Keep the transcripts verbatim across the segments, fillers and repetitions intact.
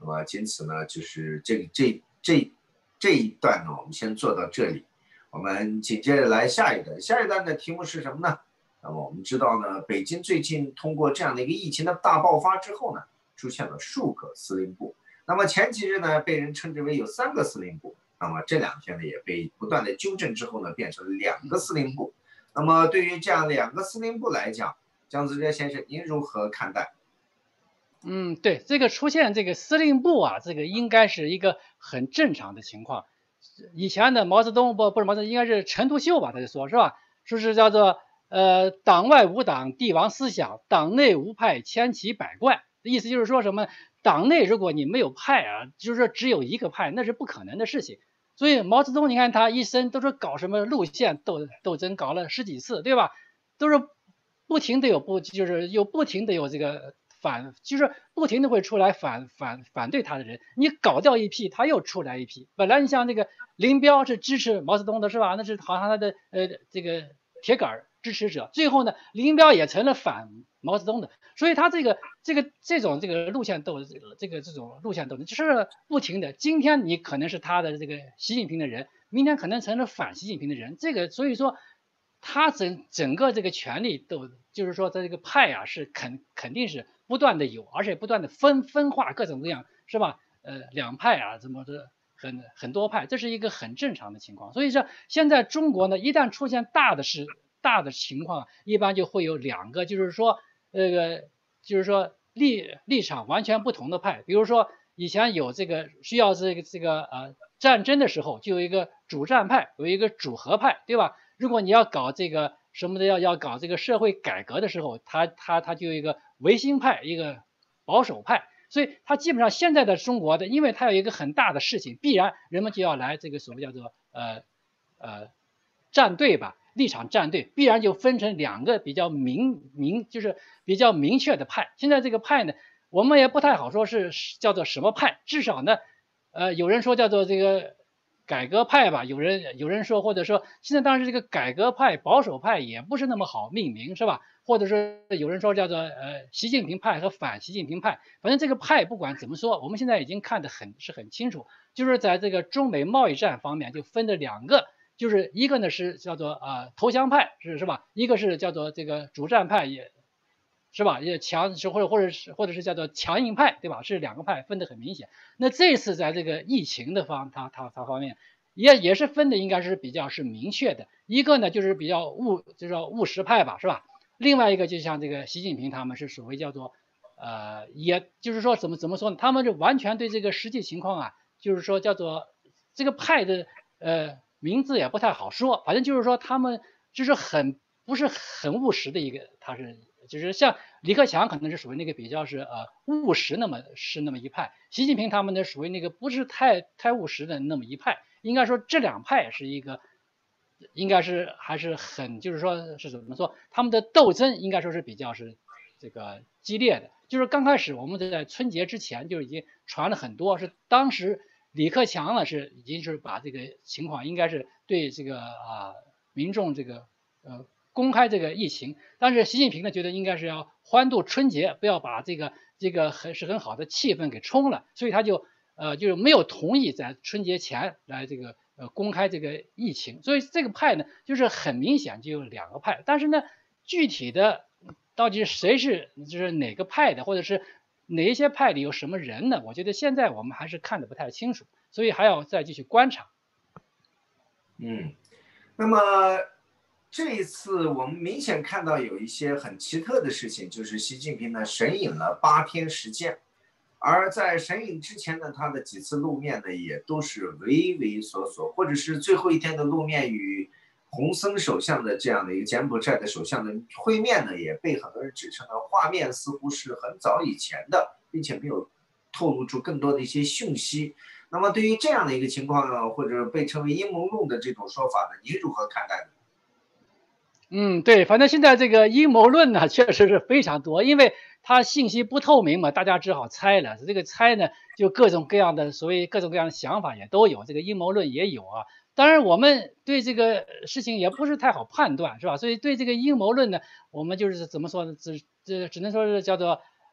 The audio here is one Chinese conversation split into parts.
么仅此呢，就是这这这这一段呢，我们先做到这里。我们紧接着来下一段，下一段的题目是什么呢？那么我们知道呢，北京最近通过这样的一个疫情的大爆发之后呢，出现了数个司令部。那么前几日呢，被人称之为有三个司令部。那么这两天呢，也被不断的纠正之后呢，变成了两个司令部。那么对于这样两个司令部来讲，姜子哲先生，您如何看待？ 嗯，对，这个出现这个司令部啊，这个应该是一个很正常的情况。以前的毛泽东不不是毛泽东，应该是陈独秀吧，他就说是吧，说是叫做呃党外无党，帝王思想；党内无派，千奇百怪。意思就是说什么？党内如果你没有派啊，就是说只有一个派，那是不可能的事情。所以毛泽东，你看他一生都是搞什么路线斗斗争，搞了十几次，对吧？都是不停的有不就是有不停的有这个反，就是不停的会出来反反反对他的人，你搞掉一批，他又出来一批。本来你像那个林彪是支持毛泽东的是吧？那是好像他的呃这个铁杆支持者，最后呢，林彪也成了反毛泽东的，所以他这个这个这种这个路线斗这个这种路线斗争就是不停的。今天你可能是他的这个习近平的人，明天可能成了反习近平的人，这个所以说。他整整个这个权力都，就是说，在这个派啊，是肯肯定是不断的有，而且不断的分分化各种各样，是吧？呃，两派啊，怎么的很很多派，这是一个很正常的情况。所以说，现在中国呢，一旦出现大的事、大的情况，一般就会有两个，就是说，那个就是说立立场完全不同的派。比如说，以前有这个需要这个这个呃战争的时候，就有一个主战派，有一个主和派，对吧？如果你要搞这个什么的，要要搞这个社会改革的时候，他他他就有一个维新派，一个保守派，所以他基本上现在的中国的，因为它有一个很大的事情，必然人们就要来这个所谓叫做呃呃站队吧，立场站队，必然就分成两个比较明明就是比较明确的派。现在这个派呢，我们也不太好说是叫做什么派，至少呢，呃，有人说叫做这个改革派吧，有人有人说，或者说现在当然这个改革派、保守派也不是那么好命名，是吧？或者说有人说叫做呃习近平派和反习近平派，反正这个派不管怎么说，我们现在已经看得很是很清楚，就是在这个中美贸易战方面就分了两个。就是一个呢是叫做啊、呃、投降派是是吧？一个是叫做这个主战派也是吧？也强是或者或者是或者是叫做强硬派，对吧？是两个派分得很明显。那这次在这个疫情的方，它它它方面也也是分的应该是比较是明确的。一个呢就是比较务就是说务实派吧，是吧？另外一个就像这个习近平他们是属于叫做呃，也就是说怎么怎么说呢？他们就完全对这个实际情况啊，就是说叫做这个派的呃名字也不太好说，反正就是说他们就是很不是很务实的一个，他是就是像李克强可能是属于那个比较是呃务实那么是那么一派，习近平他们呢属于那个不是太太务实的那么一派，应该说这两派是一个。应该是还是很，就是说是怎么说，他们的斗争应该说是比较是这个激烈的。就是刚开始我们在春节之前就已经传了很多，是当时李克强呢是已经是把这个情况应该是对这个啊民众这个呃公开这个疫情，但是习近平呢觉得应该是要欢度春节，不要把这个这个很是很好的气氛给冲了，所以他就呃就是没有同意在春节前来这个呃公开这个疫情，所以这个派呢就是很明显就有两个派，但是呢具体的到底谁是就是哪个派的，或者是哪一些派里有什么人呢？我觉得现在我们还是看得不太清楚，所以还要再继续观察。 嗯，那么这一次我们明显看到有一些很奇特的事情，就是习近平呢神隐了八天时间，而在神隐之前呢，他的几次露面呢也都是畏畏缩缩，或者是最后一天的露面与洪森首相的这样的一个柬埔寨的首相的会面呢，也被很多人指称呢画面似乎是很早以前的，并且没有透露出更多的一些讯息。那么对于这样的一个情况呢，或者被称为阴谋论的这种说法呢，您如何看待呢？ 嗯，对，反正现在这个阴谋论呢，确实是非常多，因为它信息不透明嘛，大家只好猜了。这个猜呢，就各种各样的，所谓各种各样的想法也都有，这个阴谋论也有啊。当然，我们对这个事情也不是太好判断，是吧？所以对这个阴谋论呢，我们就是怎么说呢？只这只能说是叫做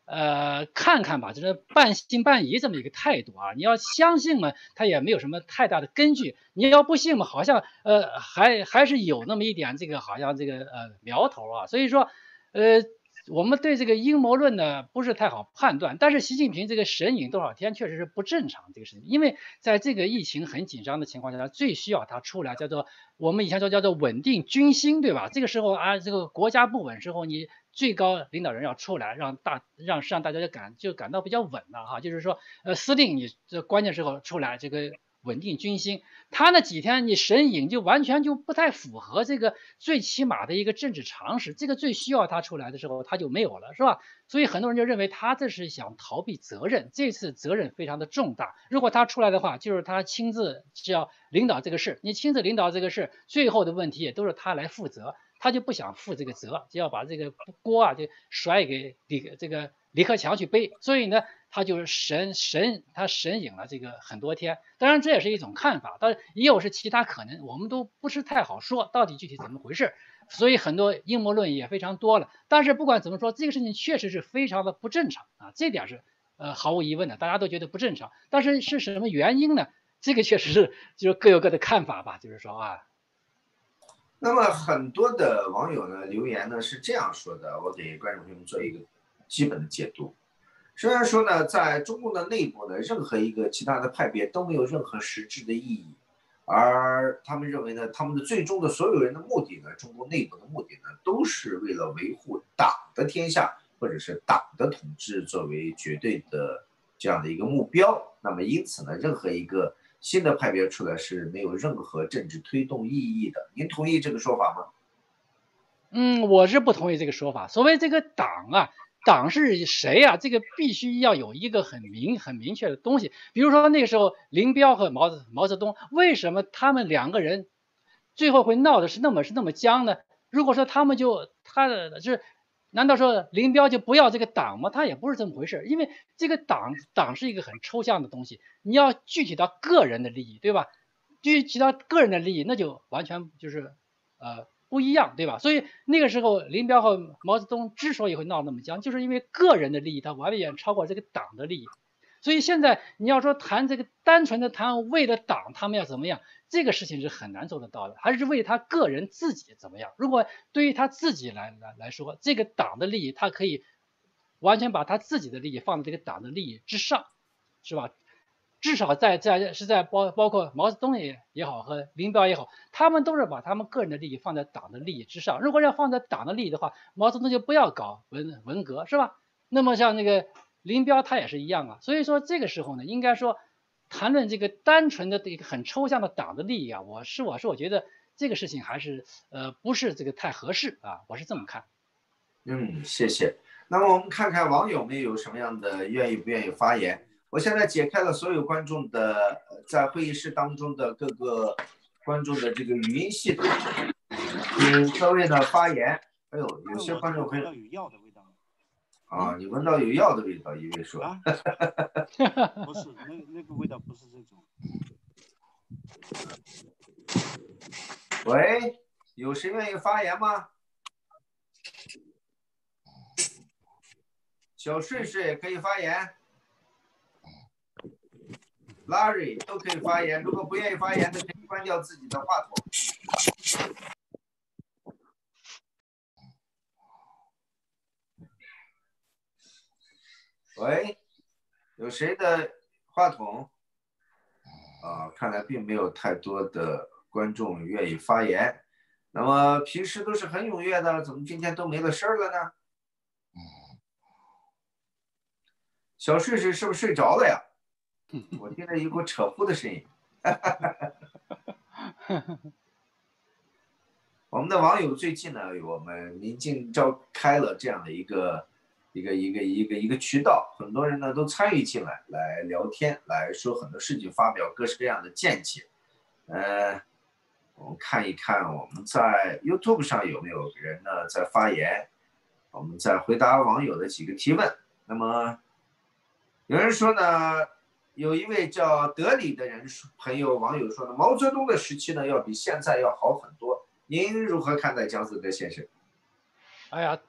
呃，看看吧，就是半信半疑这么一个态度啊。你要相信嘛，他也没有什么太大的根据；你要不信嘛，好像呃还还是有那么一点这个好像这个呃苗头啊。所以说，呃，我们对这个阴谋论呢不是太好判断。但是习近平这个神隐多少天确实是不正常这个事情，因为在这个疫情很紧张的情况下，最需要他出来，叫做我们以前说叫做稳定军心，对吧？这个时候啊，这个国家不稳时候，你最高领导人要出来，让大让让大家就感就感到比较稳了哈。就是说，呃，司令你这关键时候出来，这个稳定军心。他那几天你神隐就完全就不太符合这个最起码的一个政治常识。这个最需要他出来的时候，他就没有了，是吧？所以很多人就认为他这是想逃避责任，这次责任非常的重大。如果他出来的话，就是他亲自是要领导这个事，你亲自领导这个事，最后的问题也都是他来负责。他就不想负这个责，就要把这个锅啊就甩给李这个李克强去背，所以呢，他就是神神他神隐了这个很多天。当然这也是一种看法，但也有是其他可能，我们都不是太好说到底具体怎么回事。所以很多阴谋论也非常多了。但是不管怎么说，这个事情确实是非常的不正常啊，这点是呃毫无疑问的，大家都觉得不正常。但是是什么原因呢？这个确实是就是各有各的看法吧，就是说啊。 那么很多的网友呢留言呢是这样说的，我给观众朋友们做一个基本的解读。虽然说呢，在中共的内部呢，任何一个其他的派别都没有任何实质的意义，而他们认为呢，他们的最终的所有人的目的呢，中共内部的目的呢，都是为了维护党的天下或者是党的统治作为绝对的这样的一个目标。那么因此呢，任何一个新的派别出来是没有任何政治推动意义的。您同意这个说法吗？ 嗯，我是不同意这个说法。所谓这个党啊，党是谁啊？这个必须要有一个很明很明确的东西。比如说那个时候，林彪和毛泽毛泽东，为什么他们两个人最后会闹的是那么是那么僵呢？如果说他们就他的是，难道说林彪就不要这个党吗？他也不是这么回事，因为这个党党是一个很抽象的东西，你要具体到个人的利益，对吧？具体到个人的利益，那就完全就是呃。不一样，对吧？所以那个时候，林彪和毛泽东之所以会闹那么僵，就是因为个人的利益，他远远超过这个党的利益。所以现在你要说谈这个单纯的谈为了党他们要怎么样，这个事情是很难做得到的，还是为他个人自己怎么样。如果对于他自己来来来说，这个党的利益，他可以完全把他自己的利益放在这个党的利益之上，是吧？至少在在是在包包括毛泽东也也好和林彪也好，他们都是把他们个人的利益放在党的利益之上。如果要放在党的利益的话，毛泽东就不要搞文文革，是吧？那么像那个林彪他也是一样啊。所以说这个时候呢，应该说谈论这个单纯的一个很抽象的党的利益啊，我是我是我觉得这个事情还是呃不是这个太合适啊，我是这么看。 嗯，谢谢。那么我们看看网友们有什么样的愿意不愿意发言。我现在解开了所有观众的在会议室当中的各个观众的这个语音系统，请各位呢发言。哎呦，有些观众朋友有药的味道啊，你闻到有药的味道，一位说。 啊，不是，那那个味道不是这种。 喂，有谁愿意发言吗？小睡睡可以发言。Larry 都可以发言，如果不愿意发言的，可以关掉自己的话筒。喂，有谁的话筒？啊，看来并没有太多的观众愿意发言。那么平时都是很踊跃的，怎么今天都没了声了呢？小睡睡是不是睡着了呀？我听到一股扯呼的声音。我们的网友最近呢，我们临近召开了这样的一个一个一个一个一个渠道，很多人呢都参与进来，来聊天，来说很多事情，发表各式各样的见解。呃，我们看一看我们在 YouTube 上有没有人呢在发言，我们在回答网友的几个提问。那么有人说呢，有一位叫德里的人朋友网友说呢，毛泽东的时期呢要比现在要好很多。您如何看待姜思德先生？ 哎呀，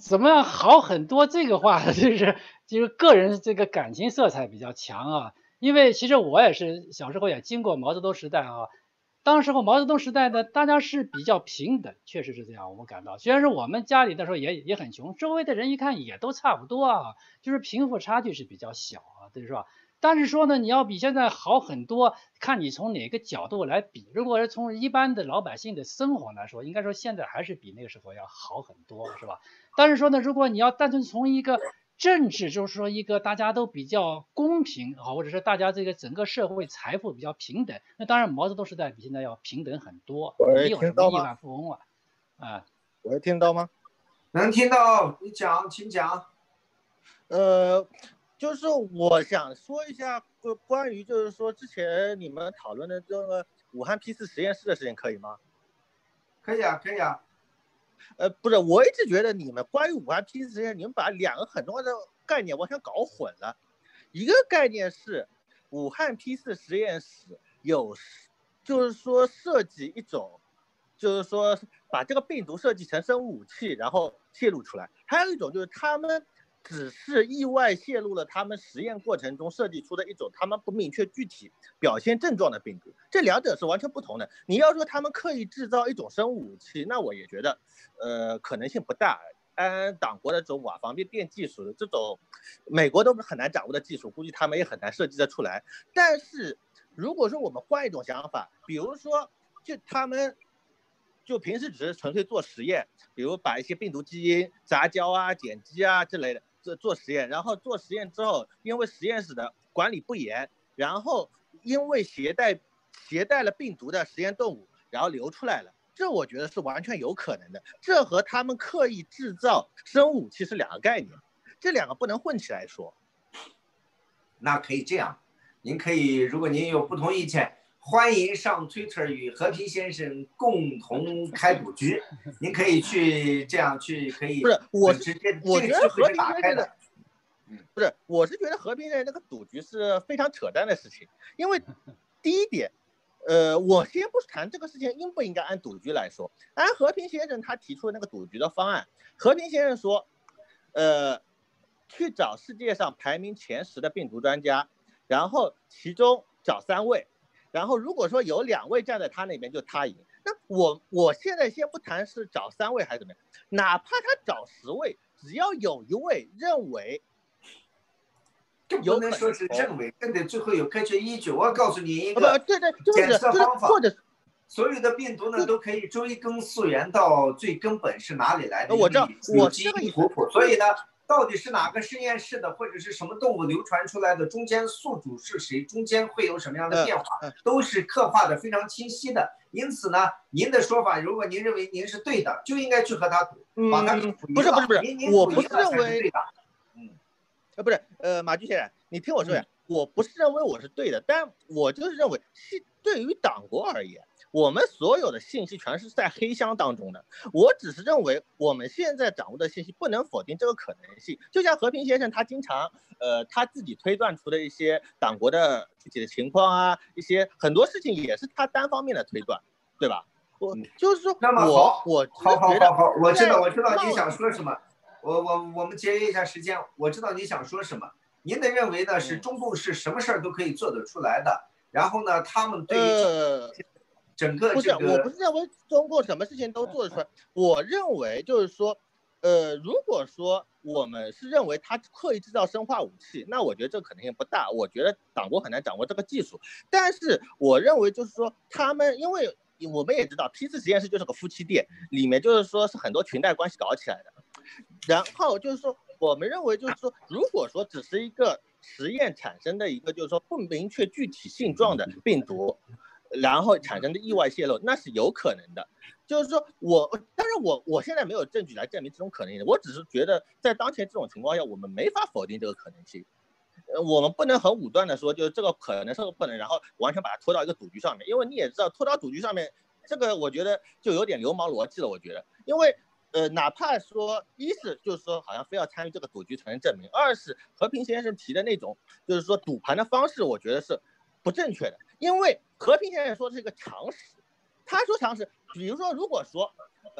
怎么样好很多？这个话就是就是个人这个感情色彩比较强啊。因为其实我也是小时候也经过毛泽东时代啊，当时候毛泽东时代呢，大家是比较平等，确实是这样，我们感到。虽然是我们家里的时候也也很穷，周围的人一看也都差不多啊，就是贫富差距是比较小啊，对是吧？但是说呢，你要比现在好很多，看你从哪个角度来比。如果是从一般的老百姓的生活来说，应该说现在还是比那个时候要好很多，是吧？但是说呢，如果你要单纯从一个政治，就是说一个大家都比较公平啊，或者是大家这个整个社会财富比较平等，那当然毛泽东时代比现在要平等很多，没喂， 有什么亿听到吗？ 万富翁了啊。 喂，听到吗？ 能听到，你讲，请讲。 呃，就是我想说一下关关于就是说之前你们讨论的这个武汉 P 四实验室的事情，可以吗？ 可以啊，可以啊。 呃，不是，我一直觉得你们关于武汉 P 四实验，你们把两个很重要的概念完全搞混了。一个概念是武汉 P 四实验室有，就是说设计一种，就是说把这个病毒设计成生物武器，然后泄露出来。还有一种就是他们只是意外泄露了他们实验过程中设计出的一种他们不明确具体表现症状的病毒，这两者是完全不同的。你要说他们刻意制造一种生物武器，那我也觉得，呃，可能性不大。按党国的这种瓦防变电技术的这种，美国都很难掌握的技术，估计他们也很难设计得出来。但是如果说我们换一种想法，比如说，就他们就平时只是纯粹做实验，比如把一些病毒基因杂交啊、碱基啊之类的做做实验，然后做实验之后，因为实验室的管理不严，然后因为携带携带了病毒的实验动物，然后流出来了。这我觉得是完全有可能的，这和他们刻意制造生物武器是两个概念，这两个不能混起来说。 那可以这样，您可以，如果您有不同意见，欢迎上 Twitter 与和平先生共同开赌局。您可以去这样去，可以不是，我是直接， 我觉得和平打开的。 不是，我是觉得和平先生那个赌局是非常扯淡的事情，因为第一点。呃，我先不谈这个事情应不应该按赌局来说，按和平先生他提出的那个赌局的方案，和平先生说，呃，去找世界上排名前十的病毒专家，然后其中找三位，然后如果说有两位站在他那边，就他赢。那我我现在先不谈是找三位还是怎么样，哪怕他找十位，只要有一位认为。 这不能说是认为，这得最后有科学依据。我告诉你一个检测方法， 或者所有的病毒呢都可以追根溯源到最根本是哪里来的。 我知道，我基因图谱。所以呢，到底是哪个实验室的，或者是什么动物流传出来的，中间宿主是谁，中间会有什么样的变化，都是刻画的非常清晰的。因此呢，您的说法，如果您认为您是对的，就应该去和他赌，把他赌赢了。 不是不是不是，我不是认为对的。 呃，不是，呃，马居先生，你听我说呀，嗯、我不是认为我是对的，但我就是认为，对于党国而言，我们所有的信息全是在黑箱当中的。我只是认为，我们现在掌握的信息不能否定这个可能性。就像和平先生他经常，呃，他自己推断出的一些党国的具体的情况啊，一些很多事情也是他单方面的推断，对吧？我就是说， 那么好，我好好好好，我知道，我知道你想说什么。我我我们节约一下时间，我知道你想说什么。您的认为呢是中共是什么事儿都可以做得出来的，然后呢，他们对于整个不是，我不是认为中共什么事情都做得出来，我认为就是说，呃，如果说我们是认为他刻意制造生化武器，那我觉得这个可能性不大，我觉得党国很难掌握这个技术。但是我认为就是说，他们因为我们也知道 P 四实验室就是个夫妻店，里面就是说是很多裙带关系搞起来的。然后就是说，我们认为就是说，如果说只是一个实验产生的一个就是说不明确具体性状的病毒，然后产生的意外泄露，那是有可能的。就是说我，但是我我现在没有证据来证明这种可能性，我只是觉得在当前这种情况下，我们没法否定这个可能性。呃，我们不能很武断的说，就是这个可能是不能，然后完全把它拖到一个赌局上面，因为你也知道，拖到赌局上面，这个我觉得就有点流氓逻辑了。我觉得，因为。呃，哪怕说，一是就是说，好像非要参与这个赌局才能证明；二是和平先生提的那种，就是说赌盘的方式，我觉得是不正确的。因为和平先生说的是一个常识，他说常识，比如说，如果说，呃，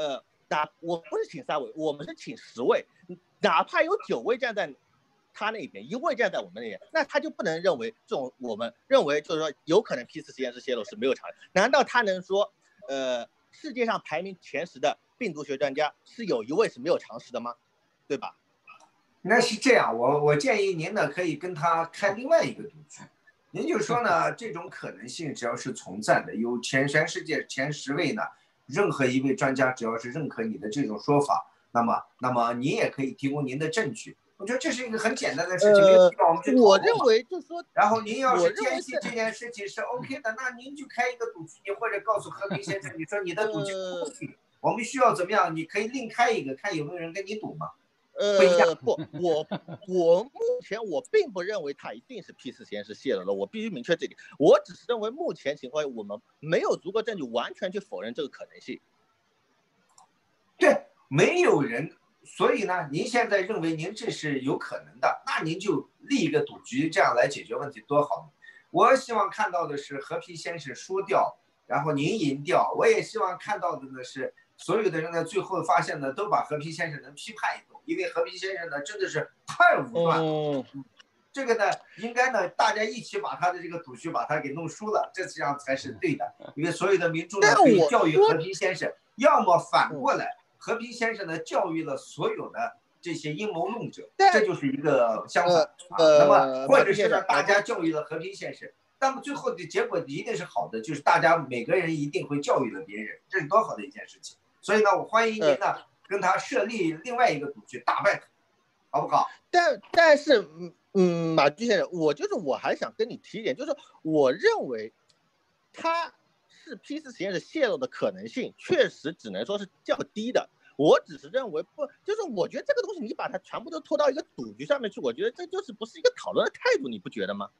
哪我不是请三位，我们是请十位，哪怕有九位站在他那边，一位站在我们那边，那他就不能认为这种我们认为就是说有可能 P 四实验室泄露是没有常识？难道他能说，呃，世界上排名前十的病毒学专家是有一位是没有常识的吗？对吧？ 那是这样，我我建议您呢可以跟他开另外一个赌局，您就说呢这种可能性只要是存在的，有全全世界前十位呢，任何一位专家只要是认可你的这种说法，那么那么您也可以提供您的证据。我觉得这是一个很简单的事情，没有必要我们去讨论。 我认为就是说， 然后您要是坚信这件事情是 OK 的，那您就开一个赌局，你或者告诉和平先生，你说你的赌局不 OK，我们需要怎么样？你可以另开一个，看有没有人跟你赌嘛。 呃，不，我我目前我并不认为它一定是 P 四实验室泄露了，我必须明确这点。我只是认为目前情况下我们没有足够证据完全去否认这个可能性。 对，没有人。所以呢，您现在认为您这是有可能的，那您就立一个赌局，这样来解决问题多好。我希望看到的是和平先生输掉，然后您赢掉。我也希望看到的呢是所有的人呢最后发现呢都把和平先生能批判一通，因为和平先生呢真的是太武断了。嗯、这个呢应该呢大家一起把他的这个赌局把他给弄输了，这样才是对的。因为所有的民众呢可以教育和平先生，要么反过来。和平先生呢，教育了所有的这些阴谋论者，这就是一个相反、呃、啊。那么，或者是让大家教育了和平先生，那么最后的结果一定是好的，就是大家每个人一定会教育了别人，这是多好的一件事情。所以呢，我欢迎您呢跟他设立另外一个赌局，打败他，好不好？ 但但是，嗯，马驹先生，我就是我还想跟你提一点，就是我认为他是 P 四实验室泄露的可能性，确实只能说是较低的。我只是认为不，就是我觉得这个东西你把它全部都拖到一个赌局上面去，我觉得这就是不是一个讨论的态度，你不觉得吗？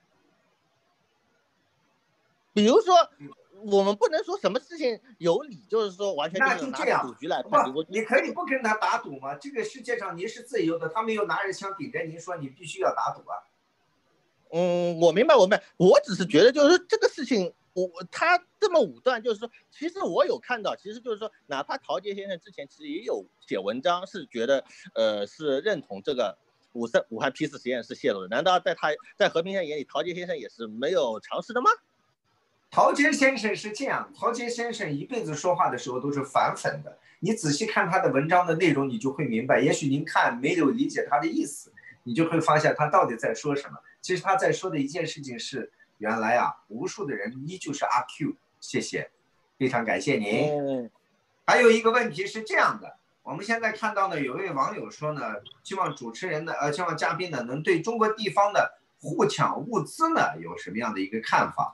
比如说，我们不能说什么事情有理，就是说完全就是拿赌局来判定。 你可以不跟他打赌吗？这个世界上您是自由的，他没有拿着枪顶着您说你必须要打赌啊。 嗯，我明白，我明白，我只是觉得就是这个事情。我他这么武断，就是说，其实我有看到，其实就是说，哪怕陶杰先生之前其实也有写文章，是觉得，呃，是认同这个武汉武汉 P 四实验室泄露的。难道在他在和平先生眼里，陶杰先生也是没有常识的吗？ 陶杰先生是这样，陶杰先生一辈子说话的时候都是反粉的。你仔细看他的文章的内容，你就会明白。也许您看没有理解他的意思，你就会发现他到底在说什么。其实他在说的一件事情是。原来啊，无数的人依旧是阿 Q， 谢谢，非常感谢您。嗯、还有一个问题是这样的，我们现在看到呢，有一位网友说呢，希望主持人呢，呃，希望嘉宾呢，能对中国地方的互抢物资呢，有什么样的一个看法？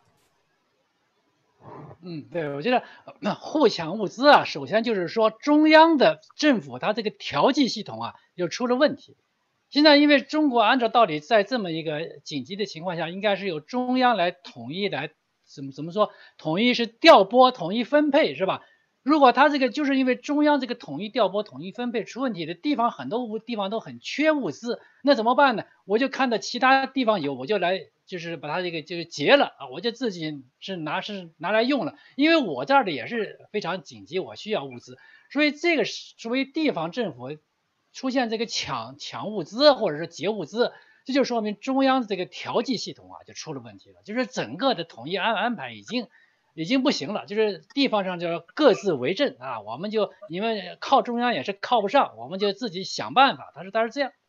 嗯，对，我觉得那互抢物资啊，首先就是说中央的政府它这个调剂系统啊，就出了问题。现在因为中国按照道理在这么一个紧急的情况下，应该是由中央来统一来怎么怎么说，统一是调拨统一分配是吧？如果他这个就是因为中央这个统一调拨统一分配出问题的地方，很多地方都很缺物资，那怎么办呢？我就看到其他地方有，我就来就是把它这个就是结了啊，我就自己是拿是拿来用了，因为我这儿的也是非常紧急，我需要物资，所以这个作为地方政府。出现这个抢抢物资或者是劫物资，这就说明中央的这个调剂系统啊就出了问题了，就是整个的统一安安排已经已经不行了，就是地方上就要各自为政啊，我们就你们靠中央也是靠不上，我们就自己想办法。他说他是这样，